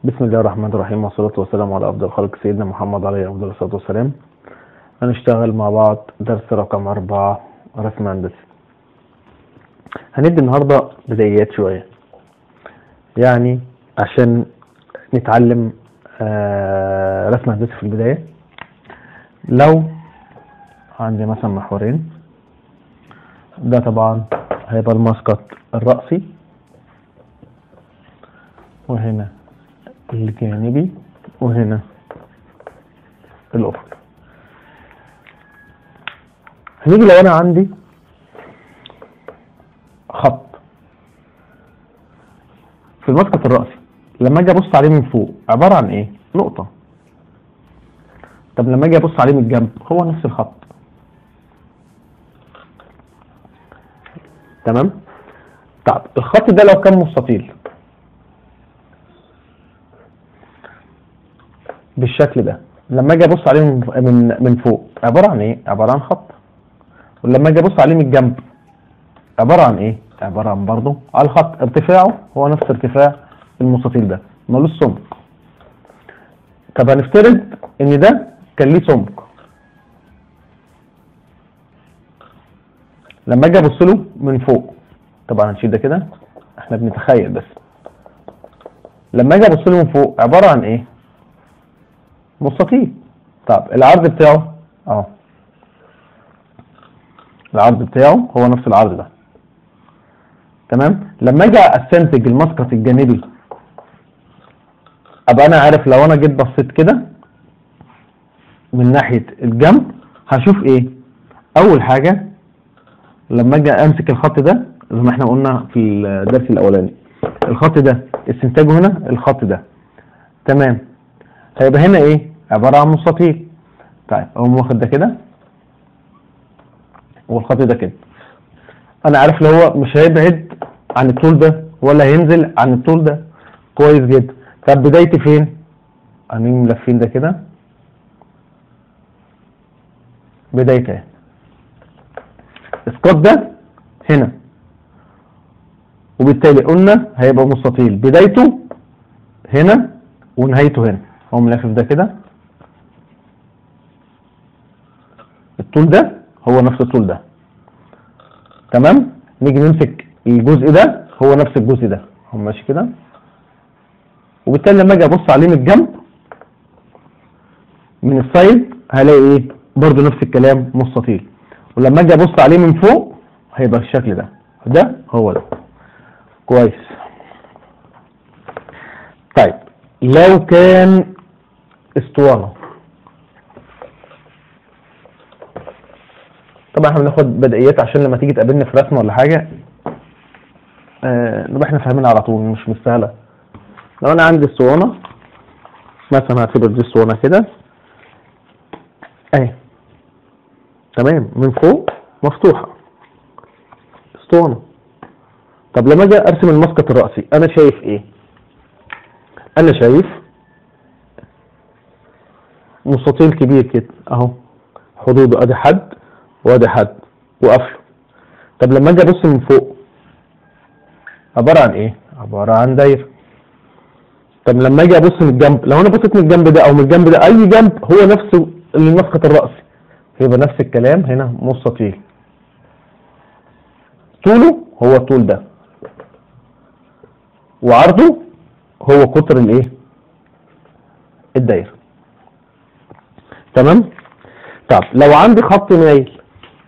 بسم الله الرحمن الرحيم، والصلاة والسلام على أفضل خلق سيدنا محمد عليه أفضل الصلاة والسلام. هنشتغل مع بعض درس رقم 4 رسم هندسي. هندي النهاردة بدايات شوية، يعني عشان نتعلم رسم هندسي في البداية. لو عندي مثلا محورين، ده طبعا هيبقى المسقط الرأسي، وهنا الجانبي، وهنا الأفق. هنيجي لو أنا عندي خط في المسقط الرأسي، لما أجي أبص عليه من فوق عبارة عن إيه؟ نقطة. طب لما أجي أبص عليه من الجنب هو نفس الخط، تمام؟ طب الخط ده لو كان مستطيل بالشكل ده، لما اجي ابص عليه من فوق عباره عن ايه؟ عباره عن خط. ولما اجي ابص عليه من الجنب عباره عن ايه؟ عباره عن برضه على الخط. ارتفاعه هو نفس ارتفاع المستطيل ده، ملوش سمك. طب هنفترض ان ده كان ليه سمك، لما اجي ابص له من فوق، طبعا هنشيل ده كده، احنا بنتخيل بس. لما اجي ابص له من فوق عباره عن ايه؟ مستطيل. طب العرض بتاعه اهو، العرض بتاعه هو نفس العرض ده، تمام. لما اجي استنتج المسقط الجانبي، ابقى انا عارف لو انا جيت بصيت كده من ناحيه الجنب هشوف ايه؟ اول حاجه لما اجي امسك الخط ده، زي ما احنا قلنا في الدرس الاولاني، الخط ده استنتاجه هنا الخط ده، تمام. هيبقى هنا ايه؟ عباره عن مستطيل. طيب اقوم واخد ده كده والخط ده كده، انا عارف لو هو مش هيبعد عن الطول ده ولا هينزل عن الطول ده، كويس جدا. طب بدايتي فين؟ هنيجي ملفين ده كده، بدايتي اهي. اسقاط ده هنا، وبالتالي قلنا هيبقى مستطيل بدايته هنا ونهايته هنا. هو ملفف ده كده، الطول ده هو نفس الطول ده، تمام. نيجي نمسك الجزء ده هو نفس الجزء ده، هو ماشي كده. وبالتالي لما اجي ابص عليه من الجنب من السايد هلاقي ايه؟ برضو نفس الكلام، مستطيل. ولما اجي ابص عليه من فوق هيبقى الشكل ده، ده هو ده، كويس. طيب لو كان اسطوانه، طبعا احنا بناخد بدائيات عشان لما تيجي تقابلنا في رسمه ولا حاجه نبقى احنا فاهمين على طول، مش مستاهله. لو انا عندي اسطوانه مثلا، هعتبر دي اسطوانه كده اهي، تمام، من فوق مفتوحه اسطوانه. طب لما اجي ارسم المسقط الرأسي انا شايف ايه؟ انا شايف مستطيل كبير كده اهو، حدوده ادي حد وادي حد وقفله. طب لما اجي ابص من فوق عباره عن ايه؟ عباره عن دايره. طب لما اجي ابص من الجنب، لو انا بصيت من الجنب ده او من الجنب ده، اي جنب هو نفسه المسقط الرأسي، يبقى نفس الكلام هنا، مستطيل طوله هو الطول ده، وعرضه هو قطر الايه؟ الدايره، تمام. طب لو عندي خط مايل،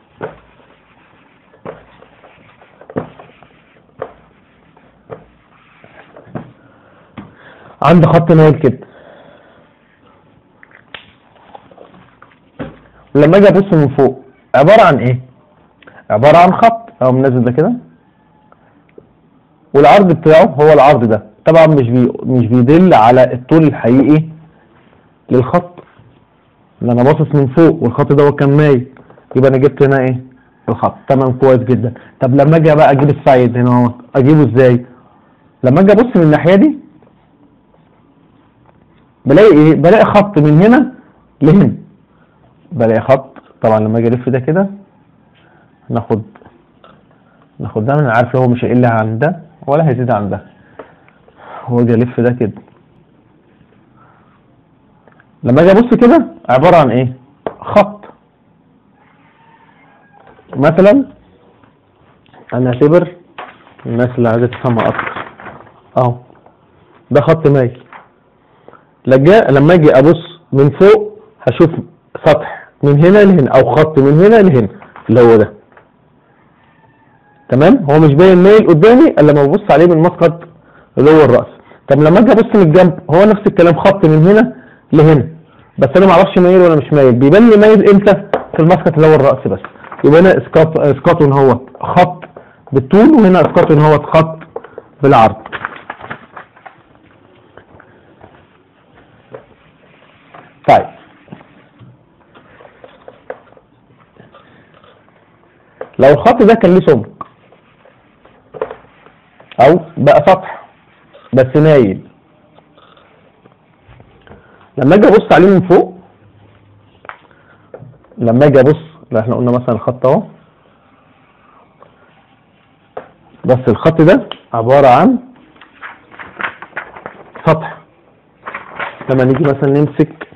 عندي خط مايل كده، لما اجي ابص من فوق عباره عن ايه؟ عباره عن خط اهو منزل ده كده، والعرض بتاعه هو العرض ده. طبعا مش بيدل على الطول الحقيقي للخط، اللي انا باصص من فوق والخط ده كان مايل، يبقى انا جبت هنا ايه؟ الخط، تمام، كويس جدا. طب لما اجي بقى اجيب السايد هنا اهو، اجيبه ازاي؟ لما اجي ابص من الناحيه دي بلاقي ايه؟ بلاقي خط من هنا لهنا، بلاقي خط. طبعا لما اجي الف ده كده، ناخد ده، انا عارف هو مش هيقل عن ده ولا هيزيد عن ده، واجي الف ده كده لما اجي ابص كده عباره عن ايه؟ خط. مثلا هنعتبر الناس اللي عايزه تفهمها اكتر اهو، ده خط مايل. لما اجي ابص من فوق هشوف سطح من هنا لهنا او خط من هنا لهنا اللي هو ده. تمام؟ هو مش باين مايل قدامي الا لما ببص عليه من مسقط اللي هو الراس. طب لما اجي ابص من الجنب هو نفس الكلام، خط من هنا لهنا، بس انا ما اعرفش مايل ولا مش مايل. بيبان لي مايل امتى؟ في المسقط اللي هو الراس بس. يبقى هنا اسقاط ان هو خط بالطول، وهنا اسقاط ان هو خط بالعرض. طيب لو الخط ده كان ليه سمك او بقى سطح بس مايل، لما اجي ابص عليه من فوق، لما اجي ابص، لا احنا قلنا مثلا الخط اهو، بس الخط ده عباره عن سطح. لما نيجي مثلا نمسك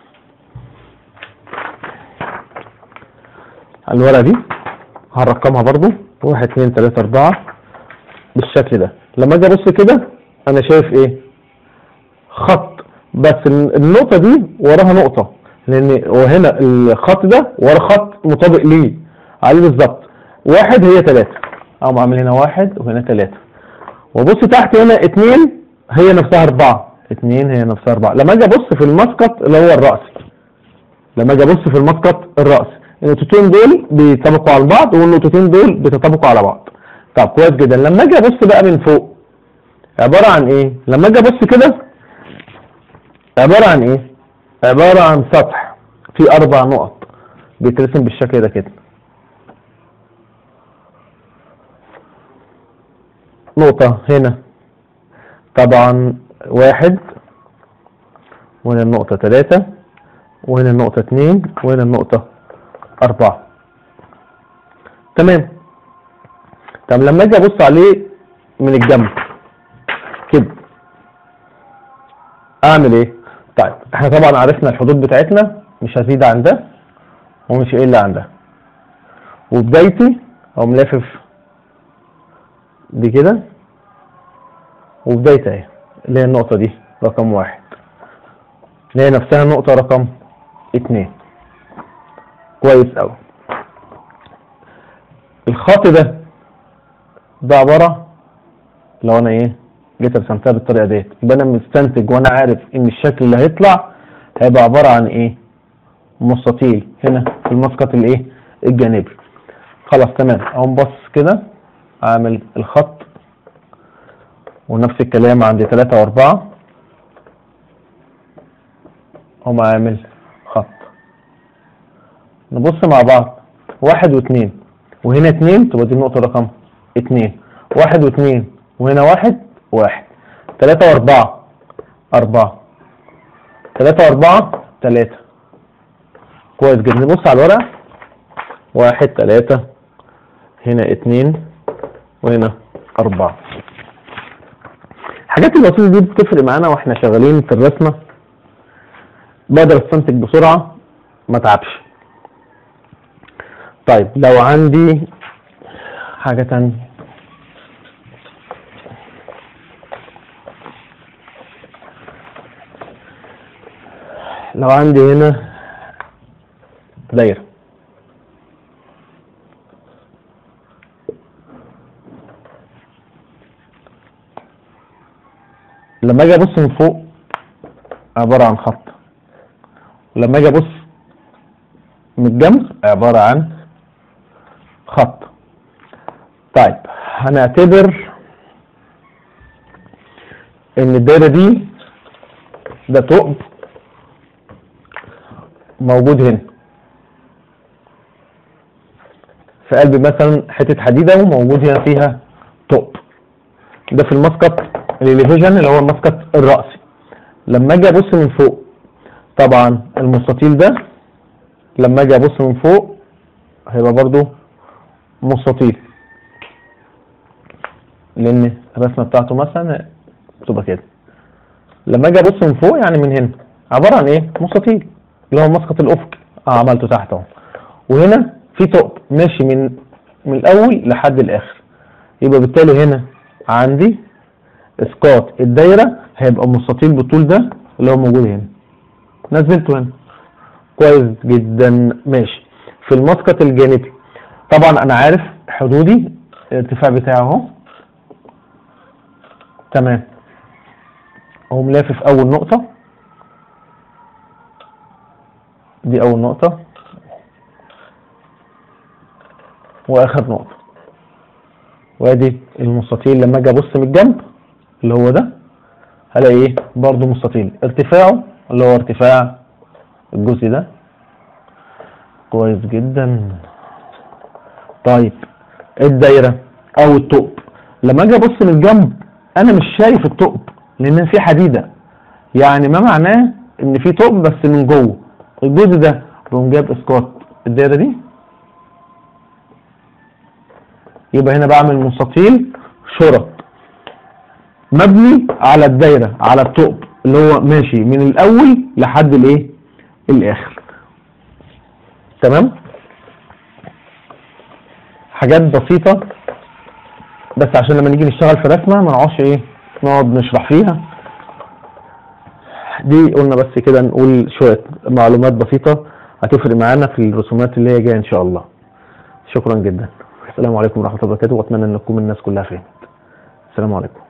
الورقه دي هنرقمها برضو 1 2 3 4 بالشكل ده. لما اجي ابص كده انا شايف ايه؟ خط، بس النقطه دي وراها نقطه، لان وهنا الخط ده ورا خط مطابق ليه عليه بالظبط. 1 هي 3، اقوم عامل هنا 1 وهنا 3، وابص تحت هنا 2 هي نفسها 4، 2 هي نفسها 4. لما اجي ابص في المسقط اللي هو الرأسي، لما اجي ابص في المسقط الرأسي، النقطتين دول بيتطابقوا على بعض والنقطتين دول بيتطابقوا على بعض. طب كويس جدا. لما اجي ابص بقى من فوق عباره عن ايه؟ لما اجي ابص كده عباره عن ايه؟ عباره عن سطح فيه 4 نقط بيترسم بالشكل ده كده. نقطة هنا طبعا 1، وهنا النقطة 3، وهنا النقطة 2، وهنا النقطة 4. تمام. طب لما اجي ابص عليه من الجنب كده اعمل ايه؟ طيب احنا طبعا عرفنا الحدود بتاعتنا مش هزيد عن ده ومش هقل عن ده، وبدايتي اقوم لافف دي كده، وبدايتي اهي اللي هي النقطة دي رقم 1 اللي هي نفسها النقطة رقم 2. كويس اوي. الخط ده عبارة، لو انا ايه جيت رسمتها بالطريقة ديت يبقى انا مستنتج وانا عارف ان الشكل اللي هيطلع هيبقى عبارة عن ايه؟ مستطيل هنا في المسقط الايه؟ الجانبي. خلاص تمام. اقوم بص كده اعمل الخط، ونفس الكلام عند 3 و4 اقوم عامل خط. نبص مع بعض 1 و2، وهنا 2 تبقى دي النقطة رقم 2، 1 و2 وهنا 1 1، 3 و4 4، 3 و4 3. كويس جدا. نبص على الورقة 1 3 هنا 2 وهنا 4. الحاجات البسيطة دي بتفرق معانا واحنا شغالين في الرسمة، بقدر استنتج بسرعة ما تعبش. طيب لو عندي حاجة تانية، لو عندي هنا دايرة، لما اجي ابص من فوق عبارة عن خط، ولما اجي ابص من الجنب عبارة عن خط. طيب هنعتبر ان الدايرة دي ده ثقب موجود هنا في قلب مثلا حتة حديدة وموجود هنا فيها ثقب، ده في المسقط الاليفيشن اللي هو المسقط الرأسي. لما اجي ابص من فوق طبعا المستطيل ده لما اجي ابص من فوق هيبقى برضو مستطيل، لان الرسمه بتاعته مثلا بتبقى كده. لما اجي ابص من فوق يعني من هنا عباره عن ايه؟ مستطيل اللي هو مسقط الافق. عملته تحت اهو. وهنا في ثقب ماشي من الاول لحد الاخر، يبقى بالتالي هنا عندي اسقاط الدايره هيبقى مستطيل بالطول ده اللي هو موجود هنا، نزلته هنا. كويس جدا. ماشي. في المسقط الجانبي طبعا انا عارف حدودي الارتفاع بتاعه اهو. تمام. اقوم لافف اول نقطه، دي اول نقطه واخر نقطه، وادي المستطيل. لما اجي ابص من الجنب اللي هو ده هلاقي ايه؟ برضه مستطيل ارتفاعه اللي هو ارتفاع الجزء ده. كويس جدا. طيب الدايره او الثقب لما اجي ابص من الجنب انا مش شايف الثقب لان في حديده، يعني ما معناه ان في ثقب بس من جوه الجزء ده. بقوم جايب اسقاط الدايره دي، يبقى هنا بعمل مستطيل شرط مبني على الدايره على الثقب اللي هو ماشي من الاول لحد الايه؟ الاخر. تمام. حاجات بسيطه بس عشان لما نيجي نشتغل في رسمه ما نقعدش ايه نقعد نشرح فيها. دي قلنا بس كده نقول شويه معلومات بسيطه هتفرق معانا في الرسومات اللي هي جايه ان شاء الله. شكرا جدا. السلام عليكم ورحمه الله وبركاته، واتمنى ان تكون الناس كلها فهمت. السلام عليكم.